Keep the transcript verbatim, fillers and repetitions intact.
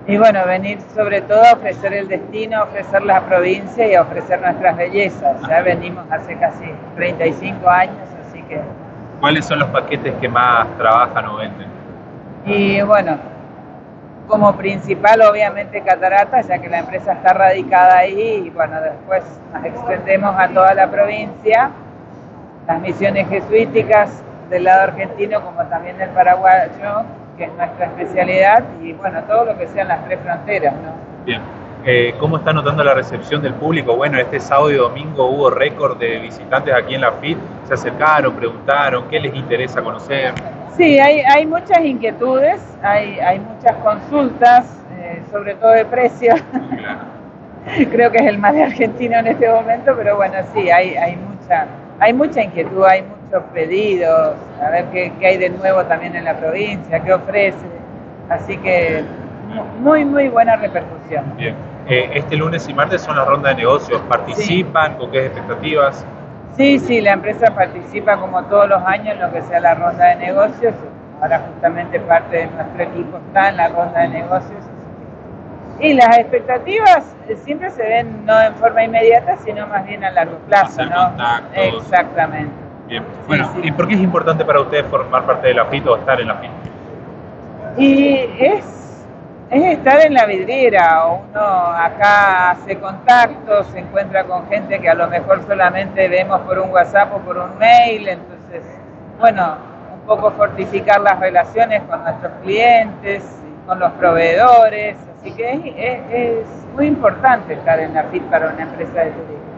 Y bueno, venir sobre todo a ofrecer el destino, a ofrecer la provincia y a ofrecer nuestras bellezas. Ya venimos hace casi treinta y cinco años, así que... ¿Cuáles son los paquetes que más trabajan o venden? Y bueno, como principal obviamente Cataratas, ya que la empresa está radicada ahí, y bueno, después nos extendemos a toda la provincia, las misiones jesuíticas del lado argentino como también del paraguayo, que es nuestra especialidad, y bueno, todo lo que sean las tres fronteras, ¿no? Bien. Eh, ¿Cómo está notando la recepción del público? Bueno, este sábado y domingo hubo récord de visitantes aquí en la F I T. Se acercaron, preguntaron, ¿qué les interesa conocer? Sí, hay, hay muchas inquietudes, hay, hay muchas consultas, eh, sobre todo de precios. Claro. Creo que es el mal de argentino en este momento, pero bueno, sí, hay, hay, mucha, hay mucha inquietud, hay muchos pedidos, a ver qué, qué hay de nuevo también en la provincia, qué ofrece. Así que muy, muy buena repercusión. Bien. Eh, este lunes y martes son las rondas de negocios. ¿Participan? Sí. ¿Con qué expectativas? Sí, sí, la empresa participa como todos los años en lo que sea la ronda de negocios. Ahora justamente parte de nuestro equipo está en la ronda de negocios. Y las expectativas siempre se ven no en forma inmediata, sino más bien a largo plazo, Hacer ¿no? Contactos. Exactamente. Bien. Bueno, sí, sí. ¿Y por qué es importante para ustedes formar parte de la F I T o estar en la F I T? Y es, es estar en la vidriera. Uno acá hace contactos, se encuentra con gente que a lo mejor solamente vemos por un WhatsApp o por un mail. Entonces, bueno, un poco fortificar las relaciones con nuestros clientes, con los proveedores. Así que es, es, es muy importante estar en la F I T para una empresa de turismo.